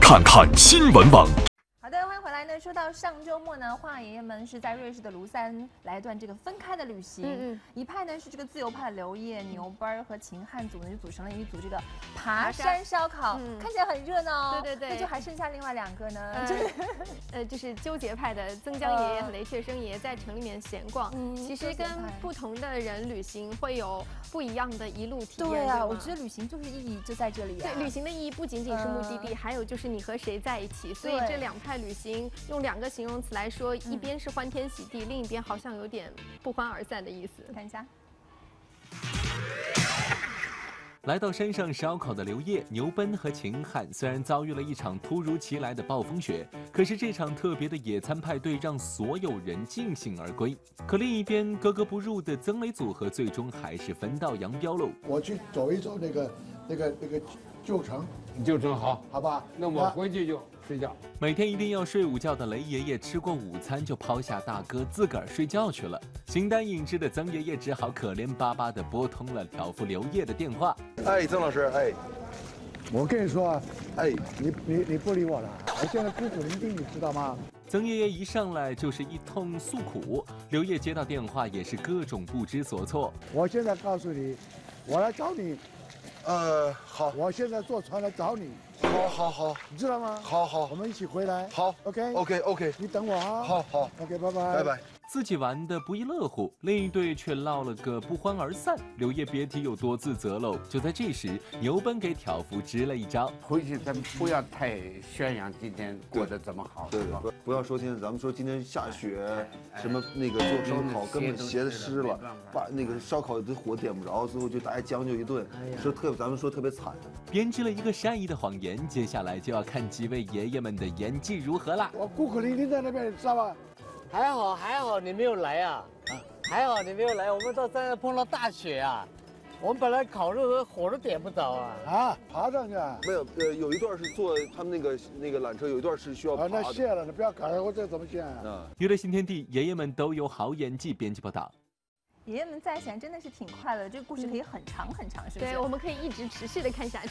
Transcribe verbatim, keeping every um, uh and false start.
看看新闻网。 好的，欢迎回来呢。说到上周末呢，花样爷爷们是在瑞士的卢塞恩来一段这个分开的旅行。嗯嗯，一派呢是这个自由派的刘烨、牛班和秦汉组呢就组成了一组这个爬山烧烤，嗯、看起来很热闹。对对对，那就还剩下另外两个呢，呃、就是呃就是纠结派的曾江爷爷和雷雀生爷爷在城里面闲逛。嗯，其实跟不同的人旅行会有不一样的一路体验。 对啊，我觉得旅行就是意义就在这里、啊。 对，旅行的意义不仅仅是目的地，呃、还有就是你和谁在一起。所以这两派旅行用两个形容词来说，一边是欢天喜地，另一边好像有点不欢而散的意思。 看一下。 来到山上烧烤的刘烨、牛奔和秦汉，虽然遭遇了一场突如其来的暴风雪，可是这场特别的野餐派对让所有人尽兴而归。可另一边格格不入的曾雷组合，最终还是分道扬镳喽。 我去走一走那个、那个、那个旧城， 旧城好， 好吧？ 那我回去就睡觉。 每天一定要睡午觉的雷爷爷，吃过午餐就抛下大哥自个儿睡觉去了。形单影只的曾爷爷只好可怜巴巴地拨通了挑夫刘烨的电话。 哎，曾老师，哎， 我跟你说，哎，你你你不理我了，我现在孤苦伶仃，你知道吗？ 曾爷爷一上来就是一通诉苦，刘烨接到电话也是各种不知所措。 我现在告诉你，我来找你。 呃，好， 我现在坐船来找你。 好，好，好， 你知道吗？ 好好， 我们一起回来。 好 ，OK，OK，OK， 你等我啊。 好好 ，OK， 拜拜， 拜拜。 自己玩的不亦乐乎，另一队却闹了个不欢而散。刘烨别提有多自责喽。就在这时，牛奔给挑夫支了一招： 回去咱们不要太宣扬今天过得这么好， 对对，不要说今天咱们说今天下雪，什么那个做烧烤根本鞋子湿了，把那个烧烤的火点不着，最后就大家将就一顿，说特咱们说特别惨。 编织了一个善意的谎言，接下来就要看几位爷爷们的演技如何啦。 我孤苦伶仃在那边，你知道吗？ 还好还好你没有来啊，啊还好你没有来，我们到山上碰到大雪啊，我们本来烤肉的火都点不着啊。 啊，爬上去？ 没有，呃，有一段是坐他们那个那个缆车，有一段是需要爬的。 啊，那谢了，你不要搞了，我这怎么谢啊？ 娱乐新天地，爷爷们都有好演技。编辑报道。 爷爷们在一起真的是挺快乐的，这个故事可以很长很长，是不是？ 对，我们可以一直持续的看下去。